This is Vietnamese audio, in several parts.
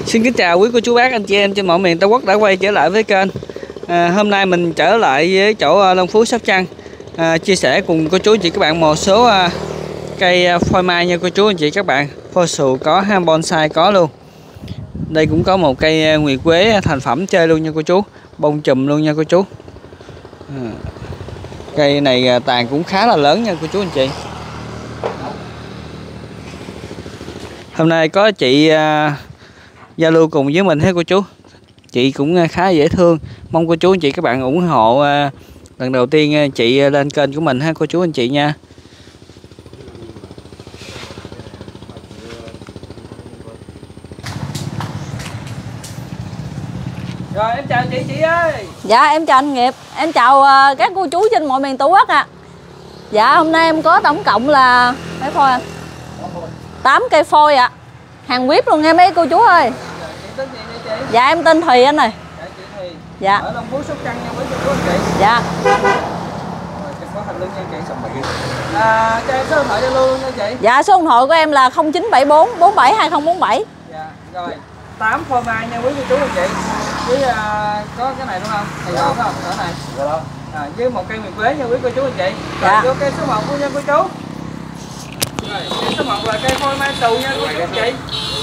Xin kính chào quý cô chú bác anh chị em trên mọi miền Tổ quốc đã quay trở lại với kênh. Hôm nay mình trở lại với chỗ Long Phú Sóc Trăng, chia sẻ cùng cô chú anh chị các bạn một số cây phôi mai nha cô chú anh chị các bạn. Phôi xù có, bonsai có luôn. Đây cũng có một cây nguyệt quế thành phẩm chơi luôn nha cô chú, bông chùm luôn nha cô chú. Cây này tàn cũng khá là lớn nha cô chú anh chị. Hôm nay có chị giao lưu cùng với mình hết cô chú. Chị cũng khá dễ thương. Mong cô chú anh chị các bạn ủng hộ lần đầu tiên chị lên kênh của mình ha cô chú anh chị nha. Rồi em chào chị ơi. Dạ em chào anh Nghiệp. Em chào các cô chú trên mọi miền Tổ quốc ạ. Dạ hôm nay em có tổng cộng là mấy phôi anh? 8 cây phôi ạ. Hàng VIP luôn nghe mấy cô chú ơi. Tên gì vậy chị? Dạ em tên Thùy anh ơi. Dạ chị Thùy. Dạ. Ở Long Phú Sóc Trăng nha quý cô chú anh chị. Dạ. Rồi em có hình link nha chị. Cho em số điện thoại Zalo luôn nha chị. Dạ số điện thoại của em là 0974 472047. Dạ rồi. 8 phôi mai nha quý cô chú anh chị. Với có cái này đúng không? Thì đúng không? Ở này. Dạ. Với một cây nguyệt quế nha quý cô chú anh chị. Rồi dạ. vô cây số 1 luôn nha cô chú. Rồi, cây số 1 là cây phôi mai xù nha cô chú anh chị.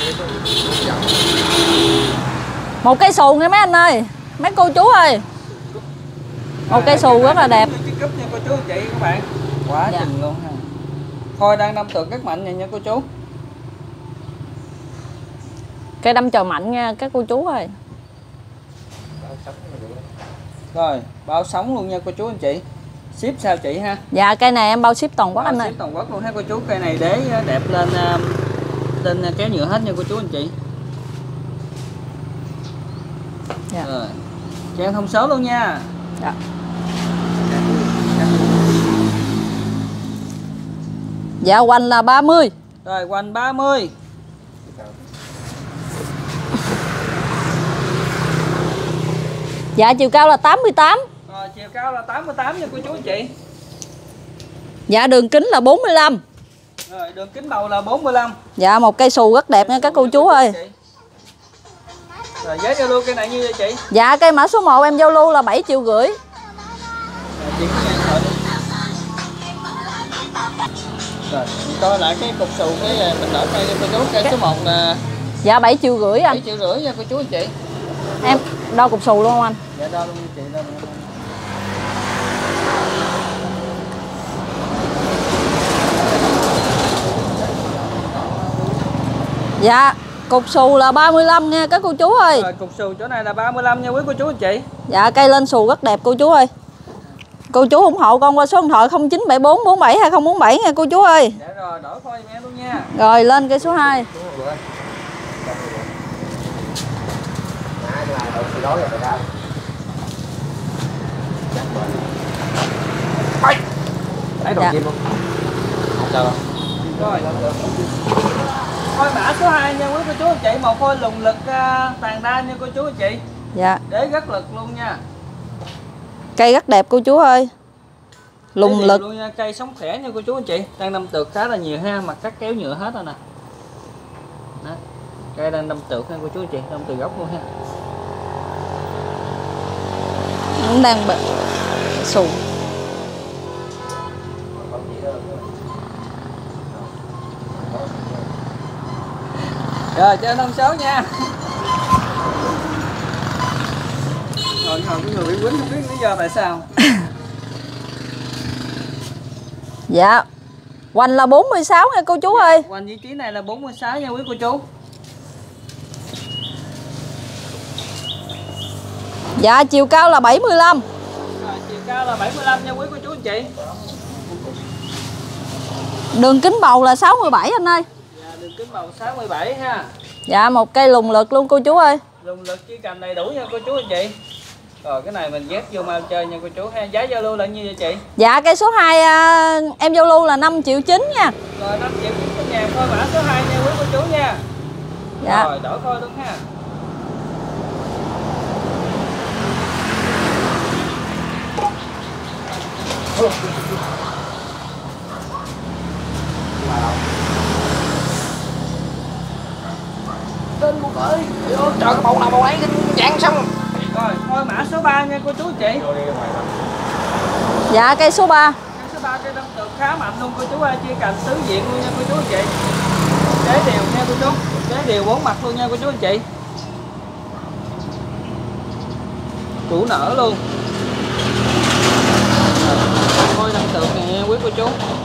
Một cây xù nghe mấy anh ơi. Mấy cô chú ơi. Một cây xù rất là đẹp. Cái cúp nha cô chú anh chị các bạn. Quá dạ. chừng luôn ha. Phôi đang đâm tượng rất mạnh nha cô chú. Cây đâm chồi mạnh nha các cô chú ơi. Rồi, bao sống luôn nha cô chú anh chị. Ship sao chị ha? Dạ cây này em bao ship toàn quốc anh ơi. Ship toàn quốc luôn ha cô chú. Cây này đế đẹp lên kéo nhựa hết nha cô chú anh chị. Dạ. Rồi. Cho em thông số luôn nha. Dạ. Dạ quanh là 30. Rồi quanh 30. Dạ chiều cao là 88. Rồi chiều cao là 88 nha cô chú anh chị. Dạ đường kính là 45. Rồi đường kính đầu là 45. Dạ một cây xù rất đẹp nha các cô chú ơi. Rồi giá giao lưu cây này như vậy chị? Dạ cây mã số 1 em giao lưu là 7,5 triệu. Rồi, chị rồi coi lại cái cục xù cái mình đổi cây cho cô chú. Cây số 1 là dạ 7,5 triệu anh. 7,5 triệu nha cô chú anh chị. Em đo cục xù luôn không anh? Dạ đo luôn chị, đo luôn. Dạ cục xù là 35 nha các cô chú ơi. Rồi cục xù chỗ này là 35 nha quý cô chú anh chị. Dạ cây lên xù rất đẹp cô chú ơi. Cô chú ủng hộ con qua số điện thoại 0974 472047 nha cô chú ơi. Dạ rồi đổi phôi em luôn nha. Rồi lên cây số 2. Đấy đầu chim luôn. Sao rồi. Phôi mã số 2 nha quý cô chú anh chị, một phôi lùng lực tàn đa nha cô chú anh chị. Dạ. Đế rất lực luôn nha. Cây rất đẹp cô chú ơi. Lùng lực luôn nha, cây sống khỏe nha cô chú anh chị. Đang đâm tược khá là nhiều ha, mặt cắt kéo nhựa hết rồi nè. Đó. Cây đang đâm tược nha cô chú anh chị, đâm từ gốc luôn ha. cũng đang bị xù. Rồi cho thông số nha. Rồi cái người bị quýnh không biết lý do tại sao. Dạ. Hoành là 46 nha cô chú ơi. Hoành vị trí này là 46 nha quý cô chú. Dạ chiều cao là 75. Rồi, chiều cao là 75 nha quý cô chú anh chị. Đường kính bầu là 67 anh ơi. Dạ, đường kính bầu 67 ha. Dạ một cây lùng lực luôn cô chú ơi. Lùng lực chỉ cầm đầy đủ nha cô chú anh chị. Rồi cái này mình ghép vô mau chơi nha cô chú ha. Giá giao lưu là nhiêu vậy chị? Dạ cây số 2 em giao lưu là 5,9 triệu nha. Rồi 5 triệu trên nhà thôi mã số 2 nha quý cô chú nha. Dạ. Rồi đổi thôi luôn ha. lên cô ơi. Trời, cái bầu nào bầu ấy dạng xong. Rồi, thôi mã số 3 nha cô chú anh chị. Dạ cây số 3. Cây số 3 cây đâm tược khá mạnh luôn cô chú ơi, chia cành tứ diện luôn nha cô chú anh chị. Đế đều nha cô chú, đế đều 4 mặt luôn nha cô chú anh chị. Củ nở luôn. Thôi đâm tược nè quý cô chú.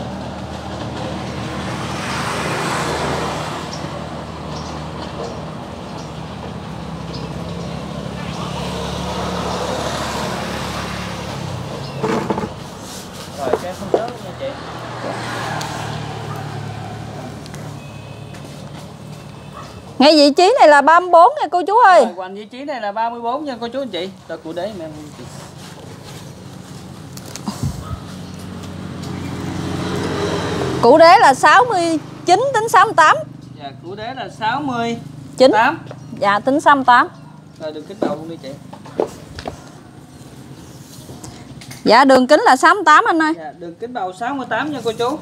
Rồi cái không sớm nha chị. Ngay vị trí này là 34 nha cô chú ơi. Rồi, hoành vị trí này là 34 nha cô chú anh chị. Rồi cụ đế mẹ chị. Cụ đế là 69 tính 68. Dạ cụ đế là 60 9. 8. Dạ tính 68. Rồi đường kính đầu luôn đi chị. Dạ đường kính là 68 anh ơi. Dạ đường kính bầu 68 nha cô chú.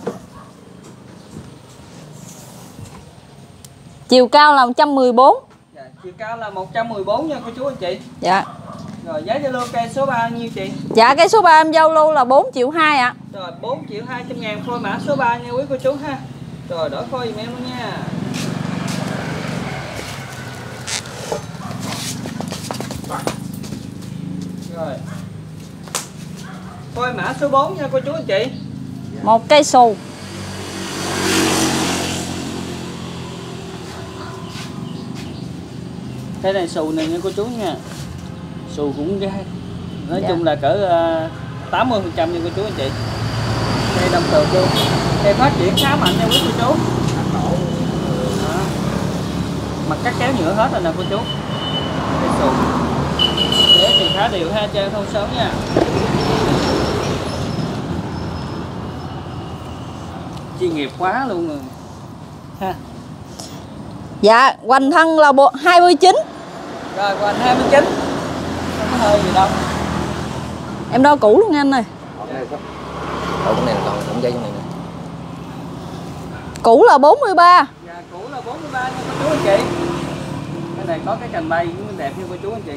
Chiều cao là 114. Dạ chiều cao là 114 nha cô chú anh chị. Dạ. Rồi giá Zalo cây số 3 nhiêu chị? Dạ cây số 3 em giao lưu là 4,2 triệu ạ. Rồi 4.200.000 phôi mã số 3 nha quý cô chú ha. Rồi đổi phôi giùm em luôn nha. Rồi. Phôi mã số 4 nha cô chú anh chị. Một cây xù. Cái này xù này nha cô chú nha. Xù cũng gai. Nói Dạ. chung là cỡ 80% nha cô chú anh chị. Đây đồng tược luôn. Đây phát triển khá mạnh nha quý cô chú. Đó. Mặt cắt kéo nhựa hết rồi nè cô chú. Đây xù. Đế thì khá đều ha, chơi không sớm nha. Chuyên nghiệp quá luôn rồi. Ha. Dạ hoành thân là 29. Rồi hoành 29. Không có hơi gì đâu. Em đo cũ luôn anh ơi. Cái này là còn cũng dây trong này nè. Cũ là 43. Dạ cũ là 43 nha cô chú anh chị. Cái này có cái cành bay cũng đẹp nha cô chú anh chị.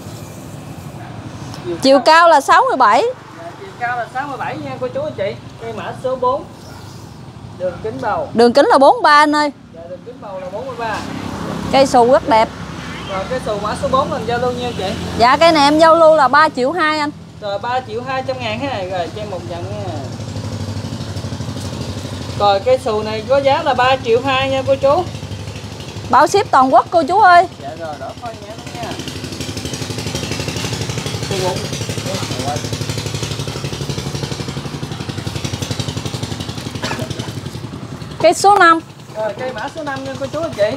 Chiều cao là 67. Dạ, chiều cao là 67 nha cô chú anh chị. Cây mã số 4. Đường kính bầu. Đường kính là 43 anh ơi. Dạ đường kính bầu là 43. Cây xù rất đẹp. Rồi cái xù mã số 4 mình giao lưu nha chị. Dạ cây này em giao lưu là 3,2 triệu anh. Rồi 3.200.000 ha. Rồi cho em một dặn nha. Rồi cái xù này có giá là 3,2 triệu nha cô chú. Bao ship toàn quốc cô chú ơi. Dạ rồi đỡ thôi nhé nha. Cây số 5. Rồi cây mã số 5 nha cô chú anh chị.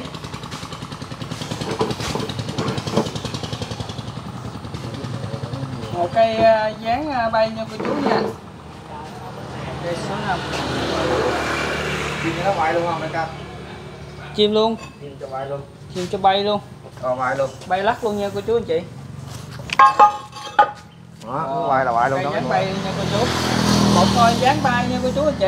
Một cây dáng bay nha cô chú nha. Cây số 5. Chim cho nó bay luôn không ca? Chim luôn. Chim cho bay luôn. Chim cho bay luôn. Bay luôn. Bay lắc luôn nha cô chú anh chị. Đó, bay là bay luôn cây đó. dáng bay nha cô chú. Một con dáng bay nha cô chú anh chị.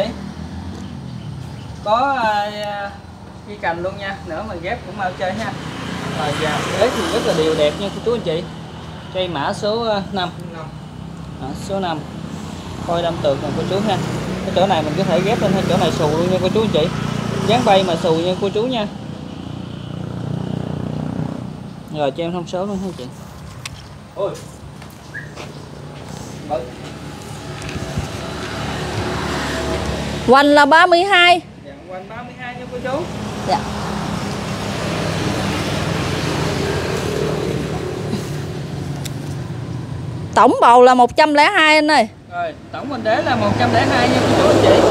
Có ghi cành luôn nha, nữa mà ghép cũng mau chơi ha. Rồi dạ, đế thì rất là đều đẹp nha cô chú anh chị. Cây mã số 5. Mã số 5. Coi đâm tược nè cô chú ha. Cái chỗ này mình có thể ghép lên hay chỗ này xù luôn nha cô chú anh chị. Dáng bay mà xù nha cô chú nha. Rồi cho em thông số luôn ha chị. Ôi. Hoành là 32. Dạ, hoành 32 nha cô chú. Dạ. Tổng bầu là 102 anh ơi. Rồi, tổng mình đế là 102 nha cô chú anh chị.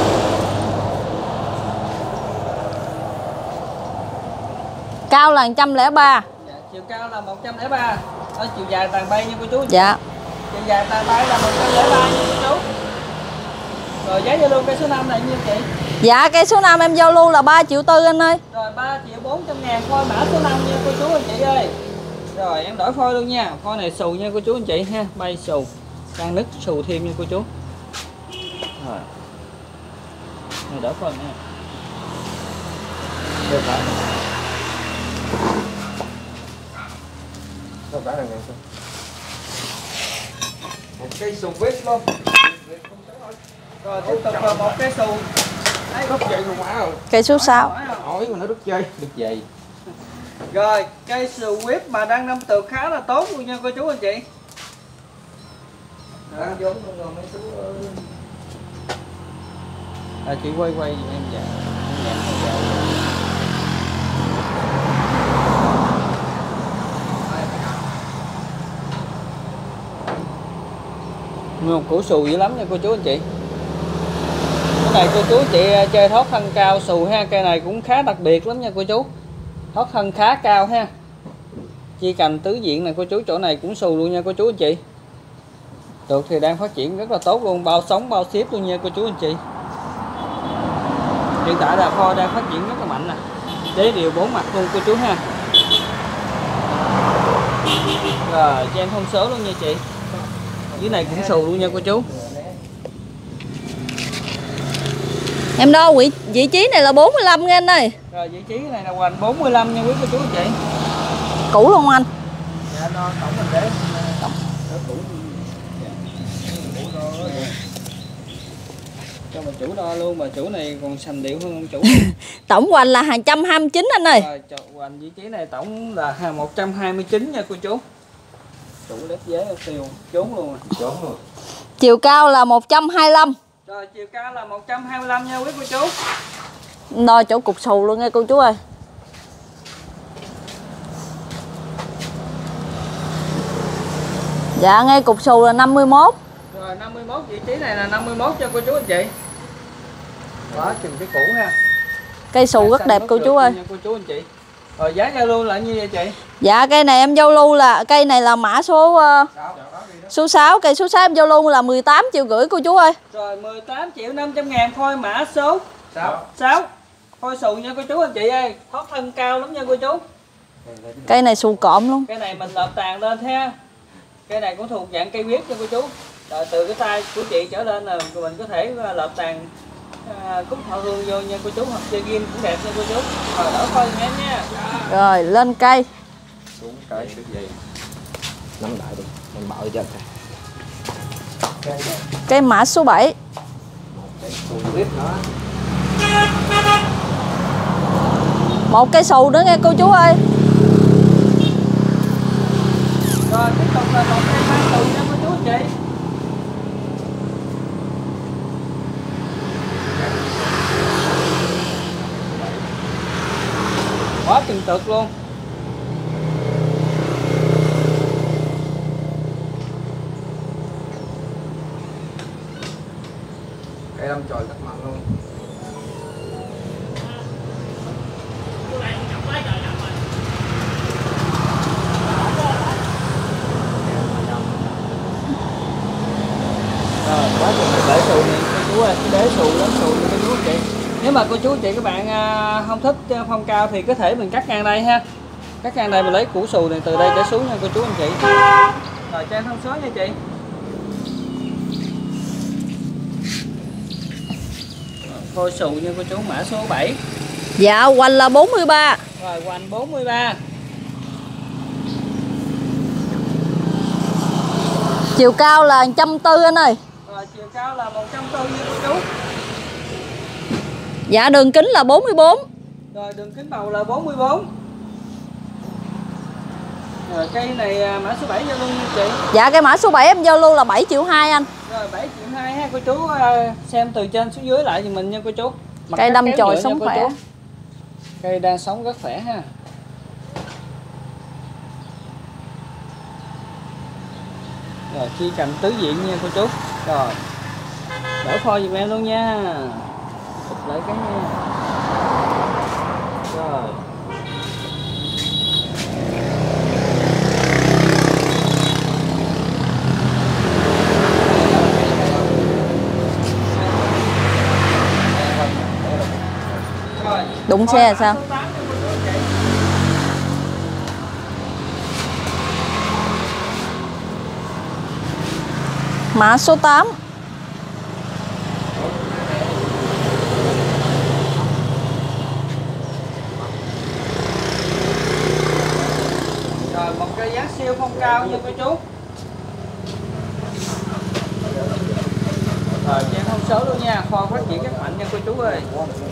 Cao là 103. Dạ, chiều cao là 103. Ở chiều dài tàn bay nha cô chú. Dạ. Chiều dài tàn bay là 103 nha cô chú. Rồi giá giao lưu cây số 5 này nhiêu chị? Dạ cây số 5 em giao lưu là 3,4 triệu anh ơi. Rồi 3.400.000 phôi mã số 5 nha cô chú anh chị ơi. Rồi em đổi phôi luôn nha. Phôi này xù nha cô chú anh chị ha. Bay xù. Đang nứt xù thêm nha cô chú. Rồi. Rồi đổi phôi nha. Được rồi. cái này nè. Một cây sù vít luôn. Rồi tiếp tục là một cây xù. Đấy, đứt dây luôn má. Cây số 6. Hỏi mà nó đứt dây. Rồi, cây xù whip mà đang năm tược khá là tốt luôn nha cô chú anh chị. Đang giống rồi mấy chú ơi. Chị quay giùm em dạ. Một củ xù dữ lắm nha cô chú anh chị. Cái này cô chú chị chơi thoát thân cao xù ha, cây này cũng khá đặc biệt lắm nha cô chú. Thoát thân khá cao ha. Chi cành tứ diện này cô chú, chỗ này cũng xù luôn nha cô chú anh chị. Được thì đang phát triển rất là tốt luôn, bao sống bao ship luôn nha cô chú anh chị. Hiện tại là kho đang phát triển rất là mạnh nè. Đế đều 4 mặt luôn cô chú ha. Rồi cho em thông số luôn nha chị. Dưới này cũng xù luôn nha cô chú. Em đo vị trí này là 45 nha anh ơi. Rồi vị trí này là hoành 45 nha quý cô chú anh chị. Cũ luôn anh. Dạ đo tổng mình để cho bà chủ đo luôn, bà chủ này còn sành điệu hơn ông chủ. Tổng hoành là 229 anh ơi. Rồi hoành vị trí này tổng là 129 nha cô chú. Chủ lép dế tiêu trốn luôn. Trốn rồi. Chiều cao là 125. Rồi chiều cao là 125 nha quý cô chú. Đo chỗ cục xù luôn nha cô chú ơi. Dạ ngay cục xù là 51. Rồi 51 vị trí này là 51 cho cô chú anh chị. Đó chừng cái cũ ha. Cây xù rất đẹp cô chú ơi. Nha cô chú anh chị. Rồi giá giao lưu là như vậy chị? Dạ cây này em giao lưu là cây này là mã số số 6, cây số 6 em giao lưu là 18,5 triệu cô chú ơi. Rồi 18.500.000 thôi mã số 6. Thôi xù nha cô chú anh chị ơi, thoát thân cao lắm nha cô chú. Cây này xù cộm luôn. Cây này mình lợp tàn lên ha. Cây này cũng thuộc dạng cây viết nha cô chú. Rồi từ cái tay của chị trở lên là mình có thể lợp tàn cúc thọ hương vô nha cô chú, hoặc chơi game cũng đẹp nha cô chú. Rồi đỡ coi em nha. Rồi lên cây. Xuống cái đứt dây. Nắm lại đi, mình bợ cho cái. Cây mã số 7. Cái sù vít nữa. Một cây xù nữa nghe cô chú ơi. Rồi tiếp tục là một cây mang tù nha cô chú anh chị. Quá từng cực luôn. Cây đâm chồi rất mạnh luôn. Quá trình để xù này cô chú ơi, cái đế xù lắm xù nha cô chú anh chị. Nếu mà cô chú anh chị các bạn không thích phong cao thì có thể mình cắt ngang đây ha. Cắt ngang đây mình lấy củ xù này từ đây để xuống nha cô chú anh chị. Rồi cho em thông số nha chị. Phôi xù nha cô chú, mã số 7. Dạ hoành là 43. Rồi hoành 43. Chiều cao là 140 anh ơi. Rồi chiều cao là 140 nha cô chú. Dạ đường kính là 44. Rồi đường kính bầu là 44. Rồi cây này mã số 7 giao lưu nha chị. Dạ cây mã số 7 em giao lưu là 7,2 triệu anh. Rồi 7,2 triệu ha cô chú, xem từ trên xuống dưới lại thì mình nha cô chú. Cây đâm chồi sống khỏe. chú. Cây đang sống rất khỏe ha. Rồi chi cành tứ diện nha cô chú. Rồi đỡ phôi giùm em luôn nha. Chụp lại cái nha. Rồi Đụng xe là sao? Mã số 8. Rồi một cây giá siêu phong cao nha cô chú. Rồi cho em không số luôn nha, kho phát triển rất mạnh nha cô chú ơi.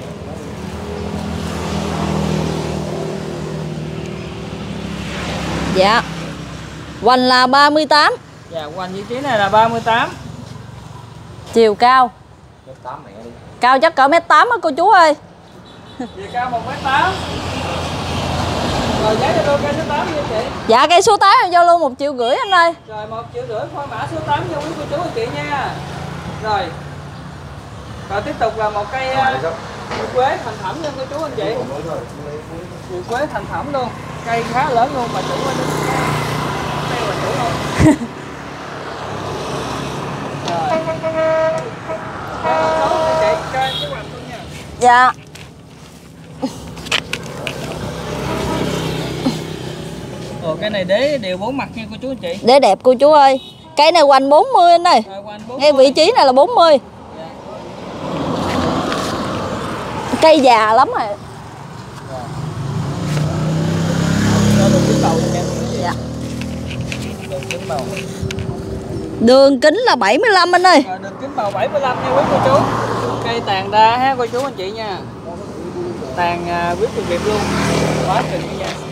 Dạ. Hoành là 38. Dạ, hoành vị trí này là 38. Chiều cao. Cao chắc cỡ 1m8 á cô chú ơi. Chiều cao 1m8. Rồi giá cho luôn cây số 8 nha chị. Dạ cây số 8 em giao luôn 1,5 triệu anh ơi. Rồi 1,5 triệu phôi mã số 8 cho quý cô chú anh chị nha. Rồi. Rồi tiếp tục là một cây quế thành phẩm nha cô chú anh chị. Quế thành phẩm luôn. Cây khá lớn luôn mà chủ ơi. Cây mà chủ luôn. Rồi. Dạ. Ồ, cái này đế đều 4 mặt nha cô chú anh chị. Để đẹp cô chú ơi. Cây này hoành 40 anh ơi. Ngay vị trí này là 40. Dạ. Cây già lắm rồi. Dạ. Đường kính là 75 anh ơi. Rồi, đường kính bầu 75 nha quý cô chú. Cây tàn đa ha cô chú anh chị nha. Tàn quyết từ việc luôn. Quá trình như vậy.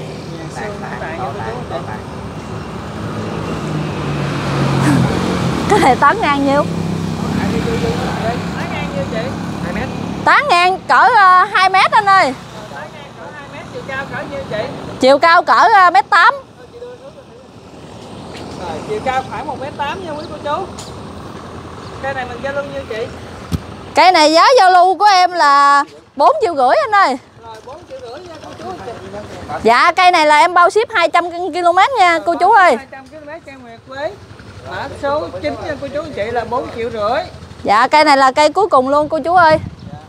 Cái này tán ngang nhiêu? Tán ngang nhiêu chị? 2 mét. Tán ngang cỡ 2 mét anh ơi. Tán ngang cỡ 2 mét, chiều cao cỡ nhiêu chị? Chiều cao cỡ 1m8. Rồi, chiều cao khoảng 1m8 nha quý cô chú. Cây này mình giao lưu nhiêu chị? Cây này giá giao lưu của em là 4,5 triệu anh ơi. Rồi 4,5 triệu nha cô chú. Dạ cây này là em bao ship 200 km nha cô chú ơi. 200 km cây Nguyệt Quế. Mã số 9 nha cô chú anh chị là 4,5 triệu. Dạ cây này là cây cuối cùng luôn cô chú ơi.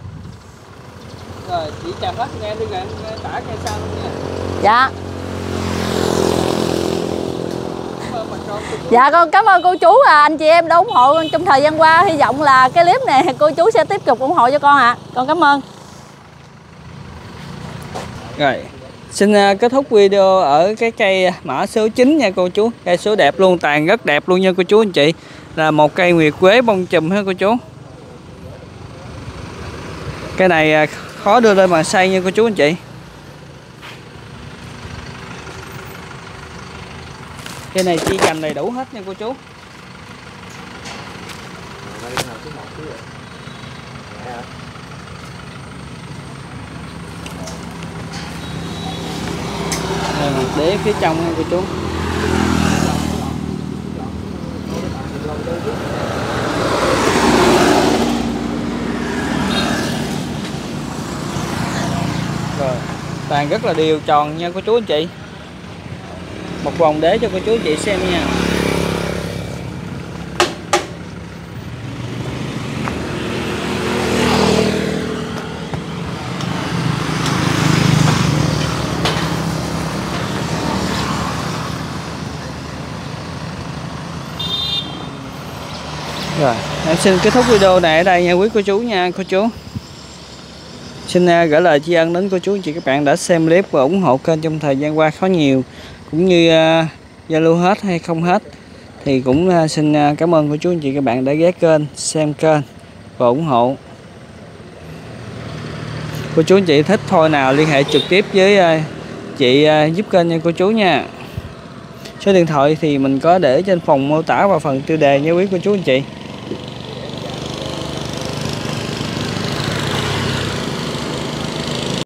Rồi chị chào hết nghe đi gần tả cây sau luôn nha. Dạ. Dạ con cảm ơn cô chú anh chị em đã ủng hộ trong thời gian qua. Hy vọng là cái clip này cô chú sẽ tiếp tục ủng hộ cho con ạ. Con cảm ơn. Rồi, xin kết thúc video ở cái cây mã số 9 nha cô chú. Cây số đẹp luôn, tàn rất đẹp luôn nha cô chú anh chị. Là một cây Nguyệt Quế bông chùm ha cô chú. Cây này khó đưa lên màn xay nha cô chú anh chị. Cây này chi cành đầy đủ hết nha cô chú. Mặt đế phía trong nha cô chú. Rồi, tàn rất là đều tròn nha cô chú anh chị. Một vòng đế cho cô chú anh chị xem nha. Rồi, em xin kết thúc video này ở đây nha quý cô chú nha cô chú. Xin gửi lời tri ân đến cô chú anh chị các bạn đã xem clip và ủng hộ kênh trong thời gian qua khá nhiều, cũng như giao lưu hết hay không hết thì cũng xin cảm ơn cô chú anh chị các bạn đã ghé kênh, xem kênh và ủng hộ. Cô chú anh chị thích phôi nào liên hệ trực tiếp với chị giúp kênh nha cô chú nha. Số điện thoại thì mình có để trên phần mô tả và phần tiêu đề nha quý cô chú anh chị.